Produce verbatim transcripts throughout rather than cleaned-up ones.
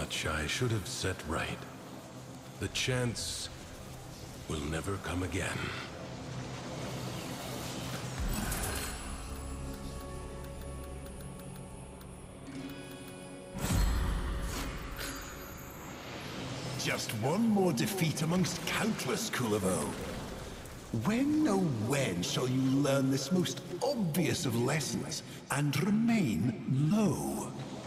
much I should have set right. The chance will never come again. Just one more defeat amongst countless, Kulavo. When, oh when, shall you learn this most obvious of lessons and remain low?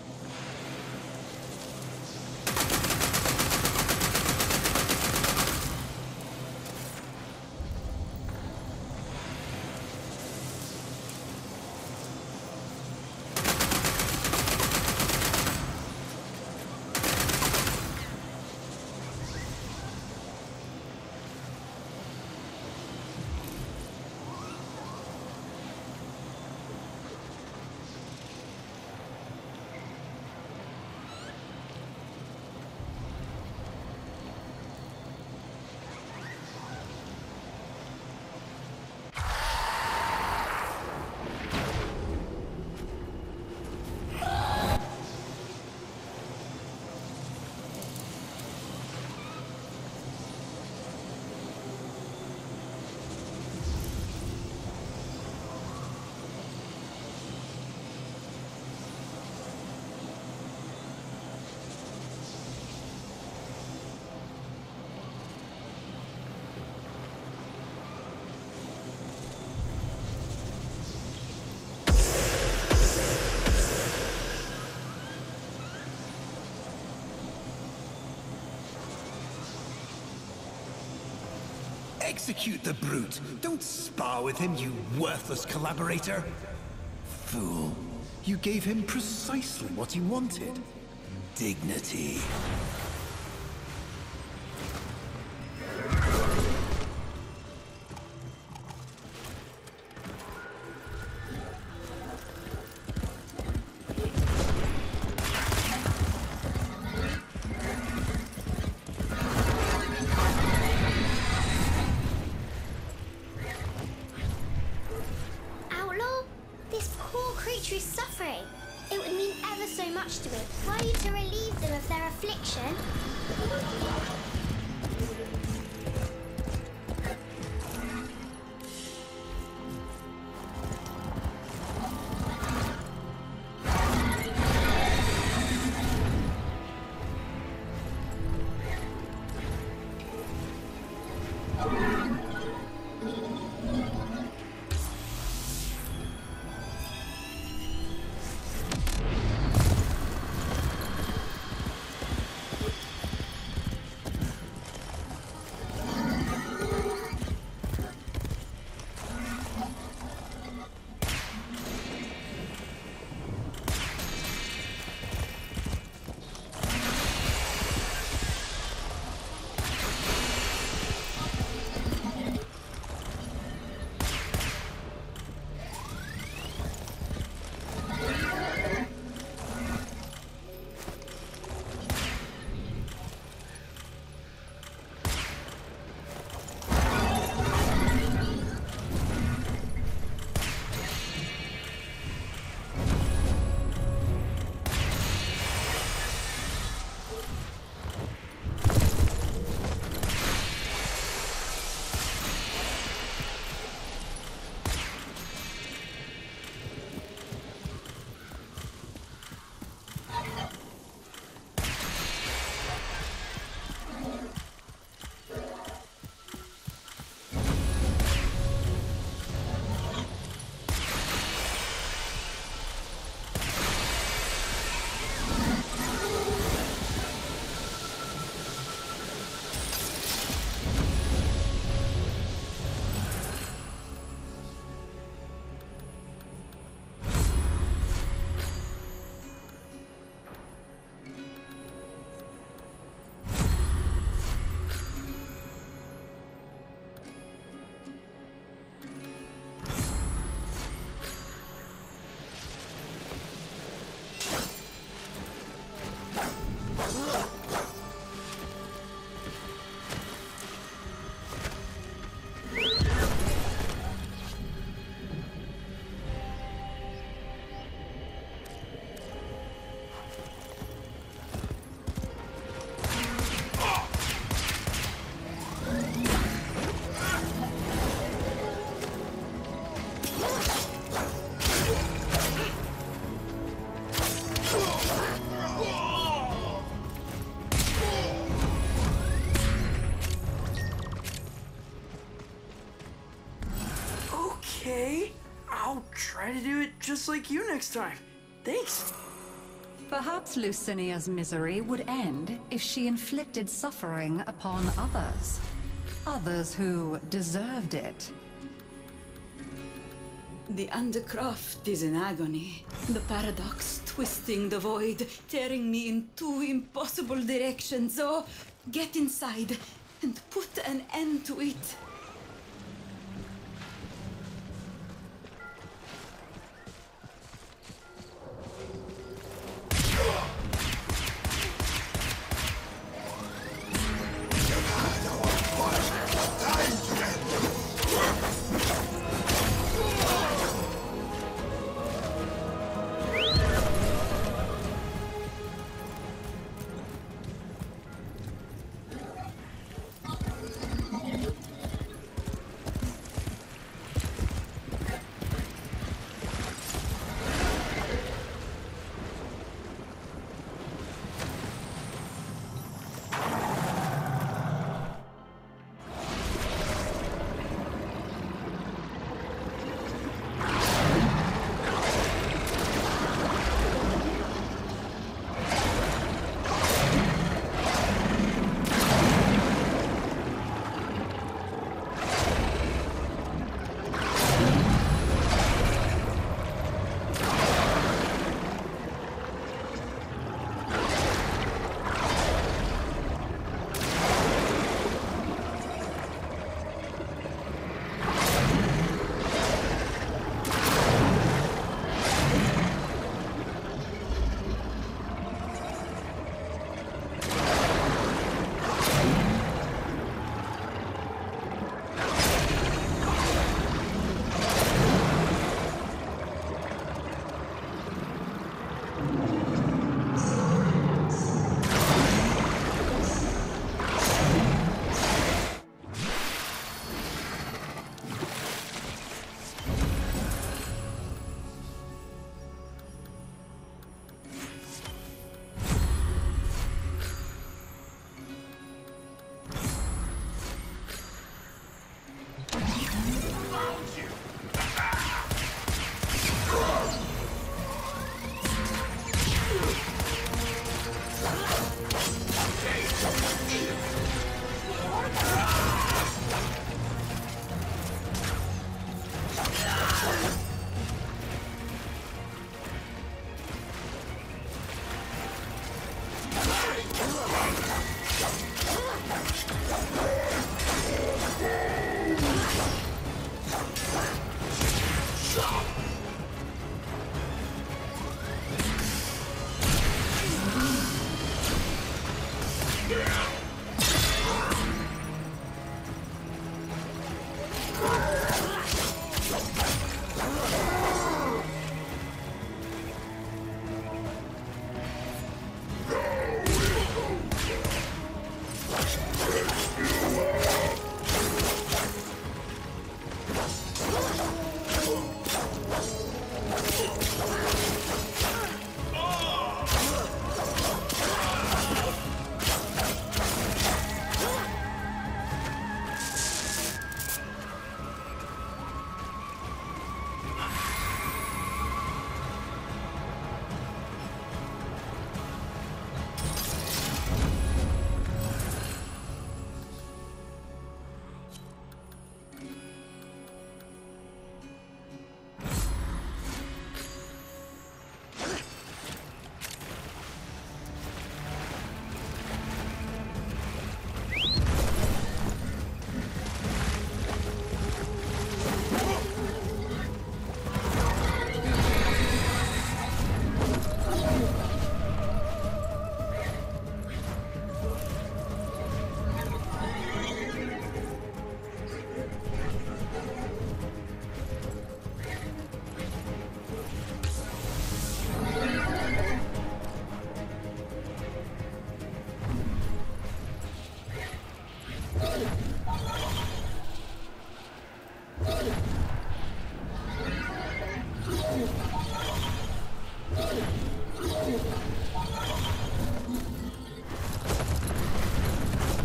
Execute the brute. Don't spar with him, you worthless collaborator. Fool. You gave him precisely what he wanted. Dignity. Okay, I'll try to do it just like you next time. Thanks. Perhaps Lucinia's misery would end if she inflicted suffering upon others. Others who deserved it. The Undercroft is in agony. The paradox twisting the void, tearing me in two impossible directions. So, get inside and put an end to it.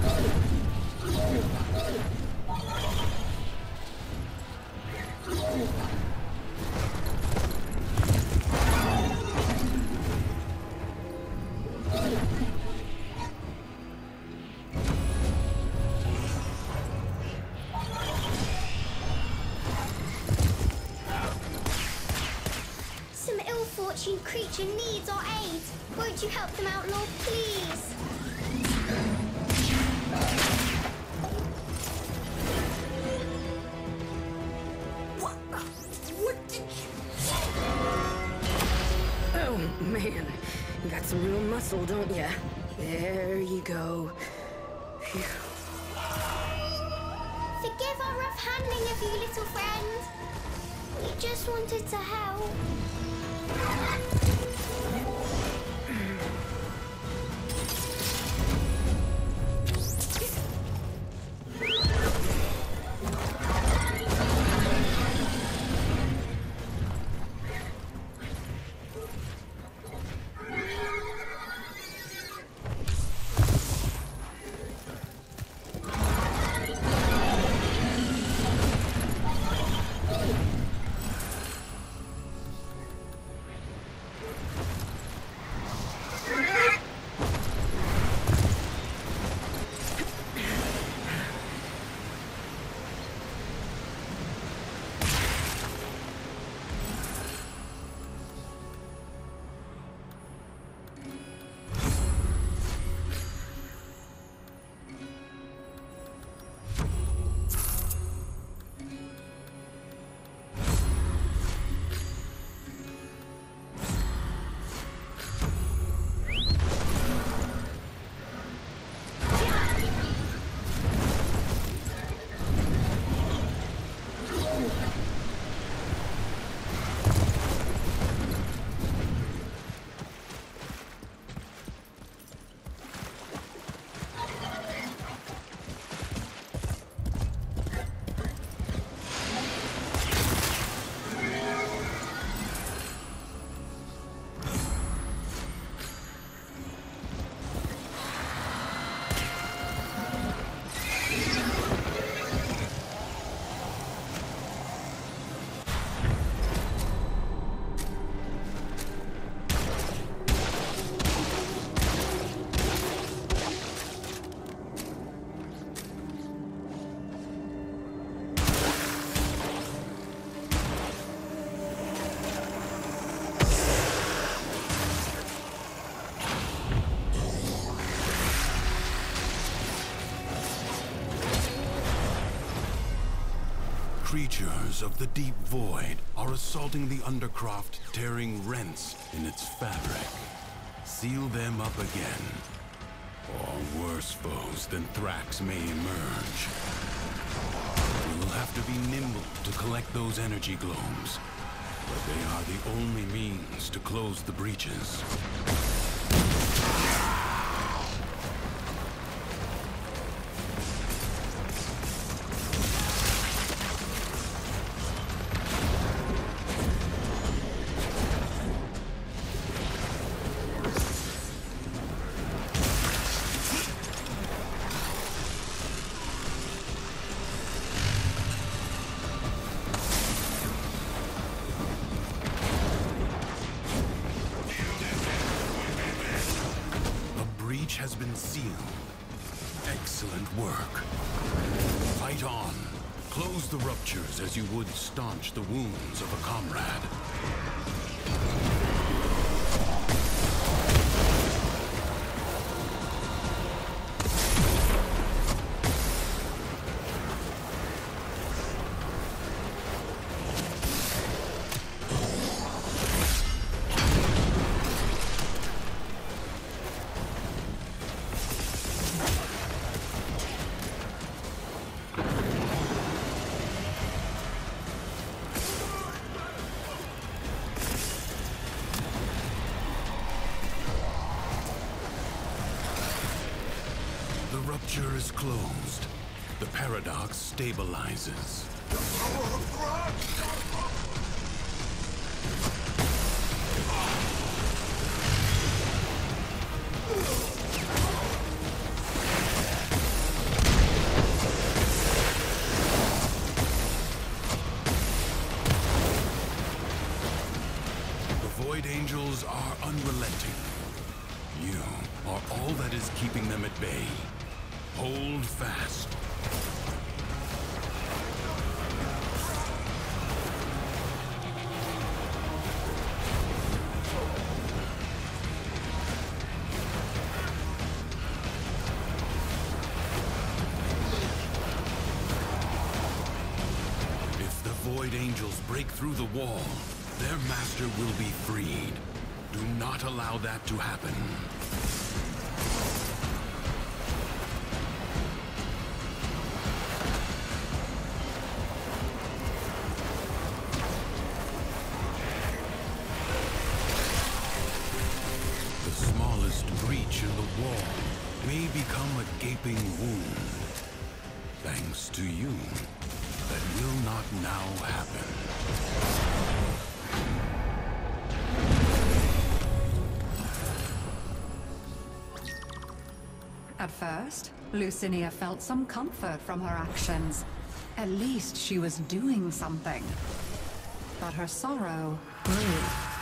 Ooh. misfortuned creature needs our aid. Won't you help them out, Lord, please? What? What did you... Oh, man. You got some real muscle, don't ya? There you go. Phew. Forgive our rough handling of you, little friend. We just wanted to help. Creatures of the deep void are assaulting the Undercroft, tearing rents in its fabric. Seal them up again, or worse foes than Thrax may emerge. We'll have to be nimble to collect those energy globes, but they are the only means to close the breaches. Has been sealed. Excellent work. Fight on. Close the ruptures as you would staunch the wounds of a comrade. The rupture is closed. The paradox stabilizes. The Void Angels are unrelenting. You are all that is keeping them at bay. Hold fast. Void Angels break through the wall, their master will be freed. Do not allow that to happen. The smallest breach in the wall may become a gaping wound. Thanks to you, that will not now happen. At first, Lucinia felt some comfort from her actions. At least she was doing something. But her sorrow grew.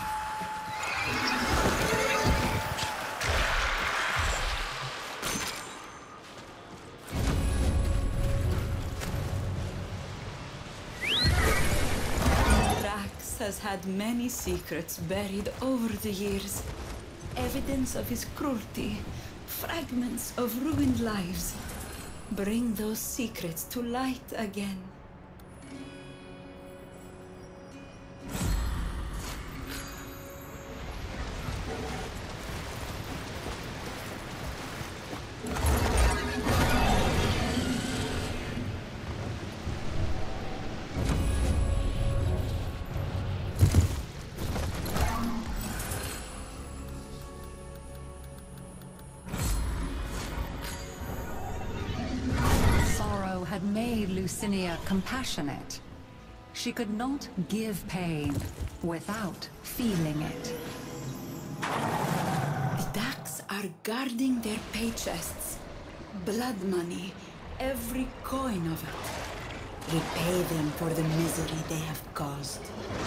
Has had many secrets buried over the years. Evidence of his cruelty, fragments of ruined lives. Bring those secrets to light again. Had made Lucinia compassionate. She could not give pain without feeling it. The Dax are guarding their pay chests. Blood money, every coin of it. Repay them for the misery they have caused.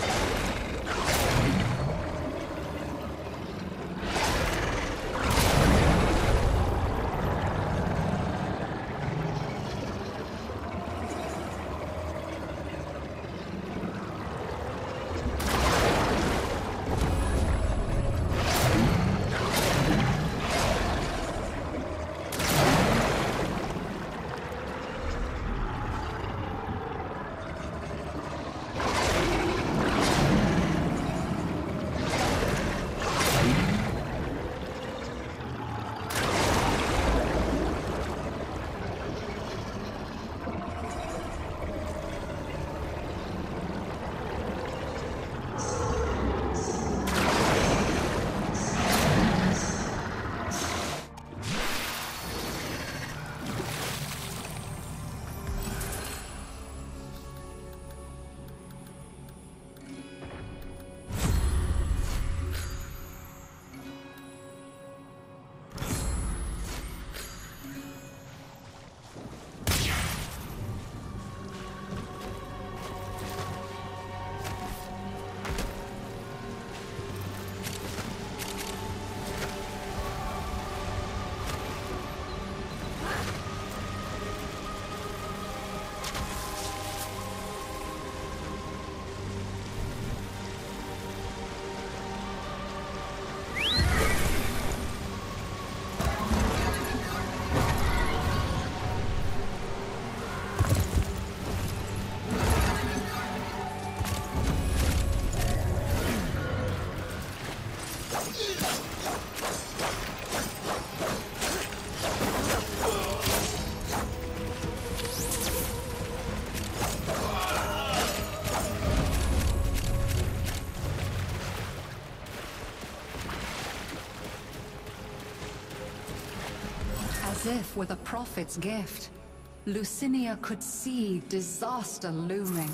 As if with a prophet's gift, Lucinia could see disaster looming.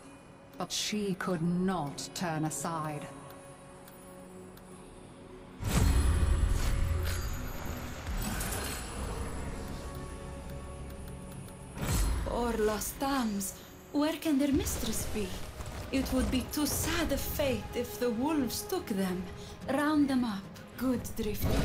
But she could not turn aside. Poor lost lambs, where can their mistress be? It would be too sad a fate if the wolves took them. Round them up, good Drifter.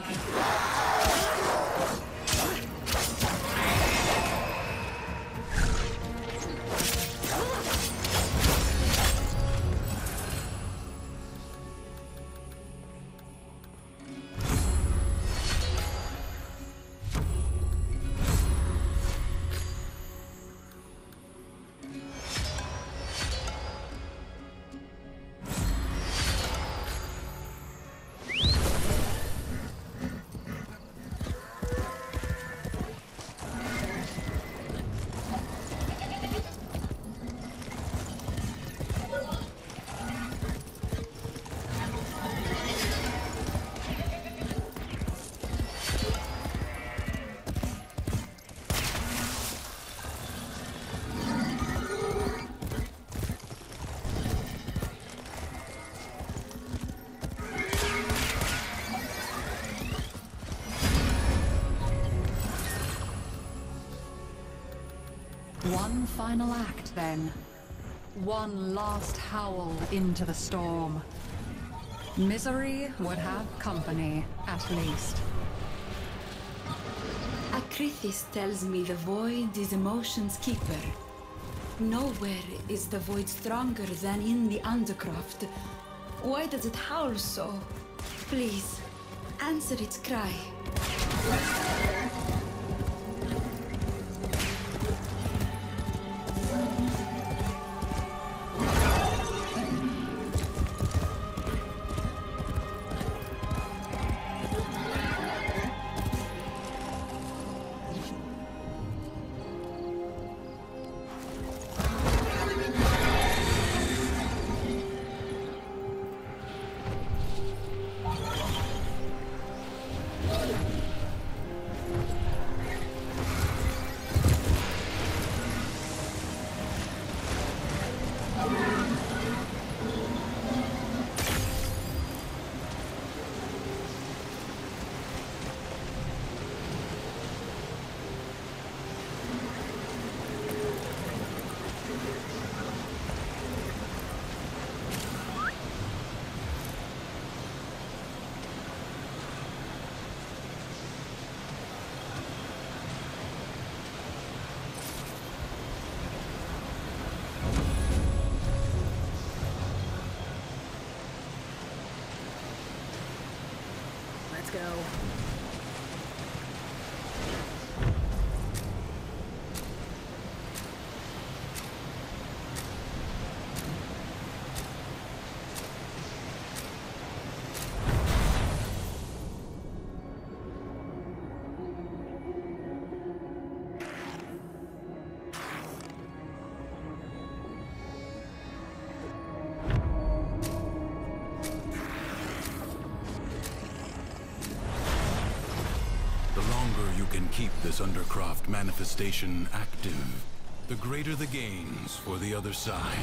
One final act, then. One last howl into the storm. Misery would have company, at least. Akrithis tells me the void is emotion's keeper. Nowhere is the void stronger than in the Undercroft. Why does it howl so? Please, answer its cry. Let's go. Can keep this Undercroft manifestation active, the greater the gains for the other side.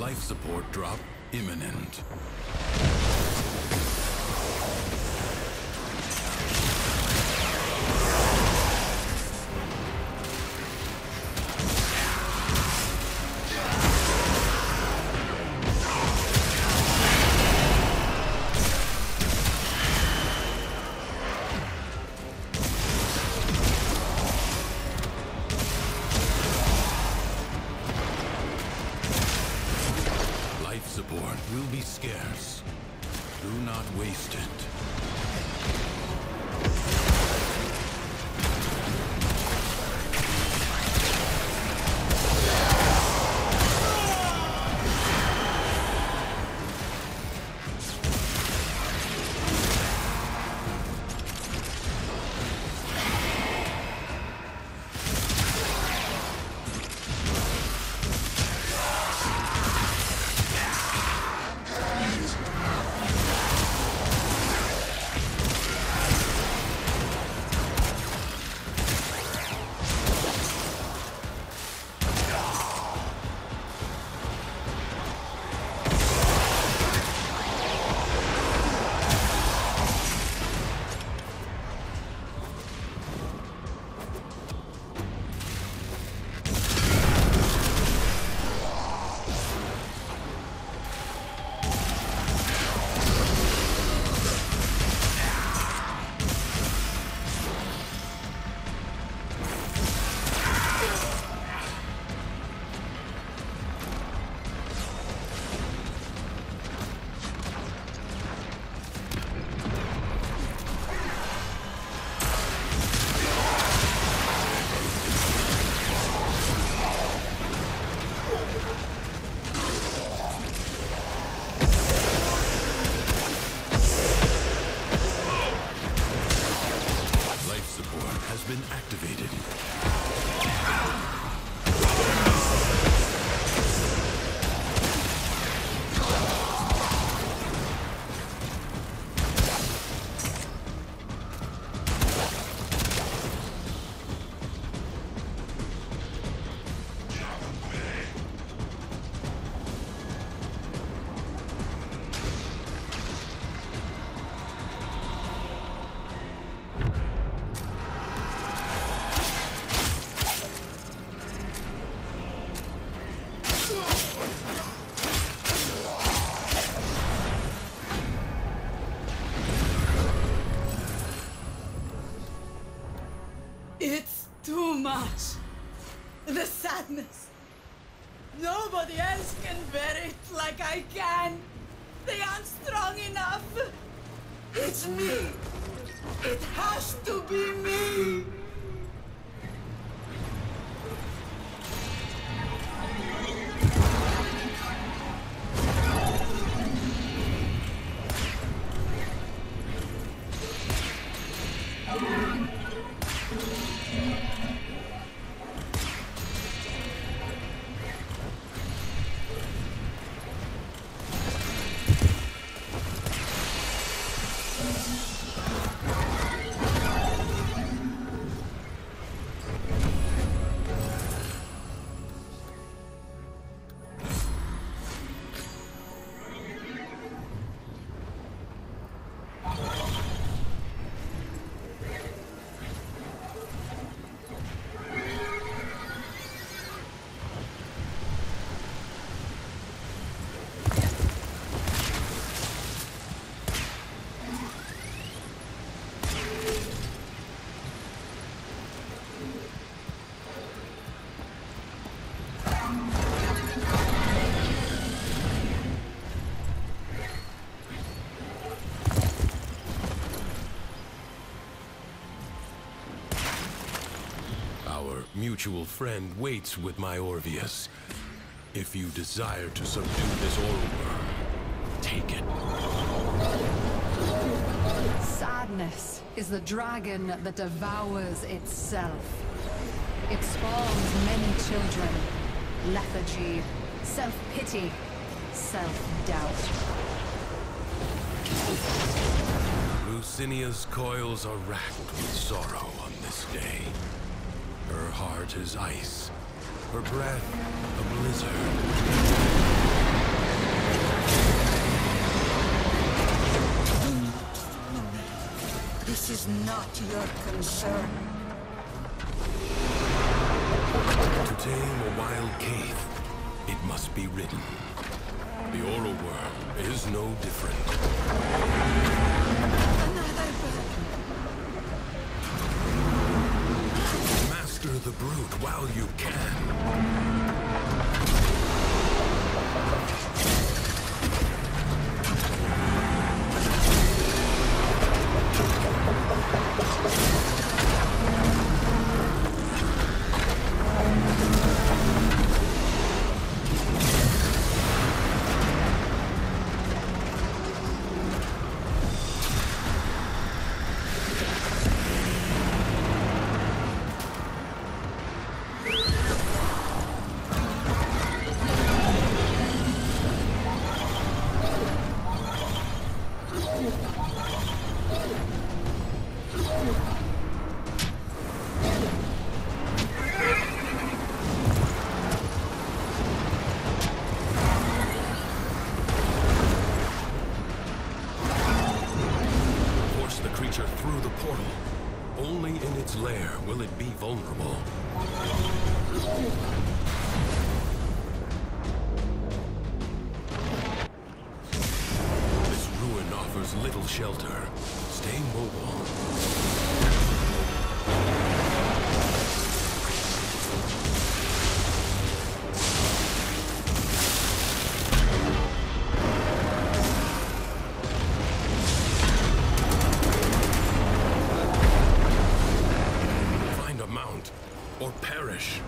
Life support drop imminent. Support will be scarce. Do not waste it. Been activated. It's too much. The sadness. Nobody else can bear it like I can. They aren't strong enough. It's me. It has to be me. Our mutual friend waits with my Orvius. If you desire to subdue this Orwer, take it. Sadness is the dragon that devours itself. It spawns many children. Lethargy, self-pity, self-doubt. Lucinia's coils are racked with sorrow on this day. Her heart is ice, her breath a blizzard. not your concern. To tame a wild cave, it must be ridden. The Aura Worm is no different. Another bird. Master the brute while you can. Through the portal. Only in its lair will it be vulnerable. This ruin offers little shelter. Stay mobile. Or perish.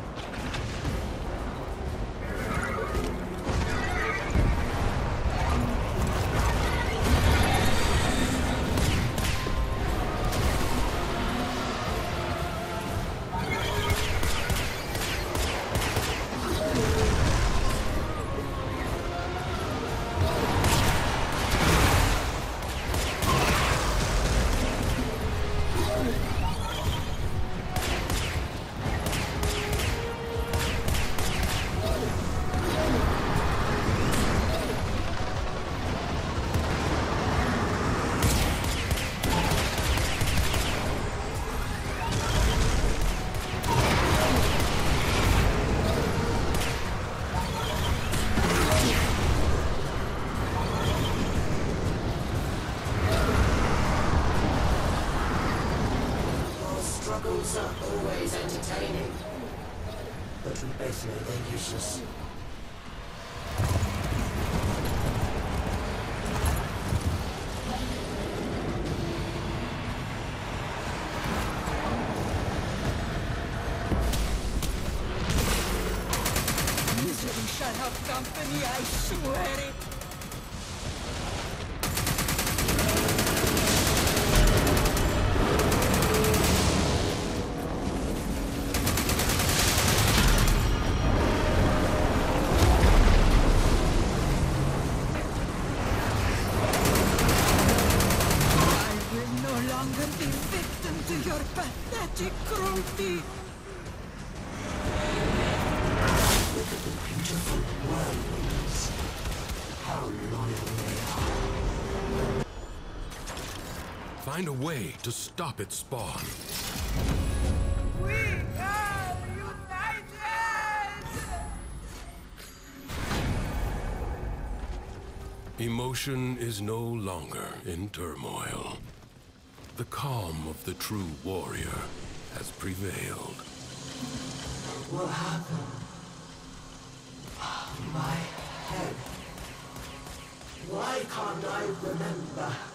Struggles are always entertaining, but we both know they're useless. Misery shall have company, I swear it. Be victim to your pathetic cruelty. Look at the beautiful worms. How loyal they are. Find a way to stop its spawn. We are united! Emotion is no longer in turmoil. The calm of the true warrior has prevailed. What happened? My head. Why can't I remember?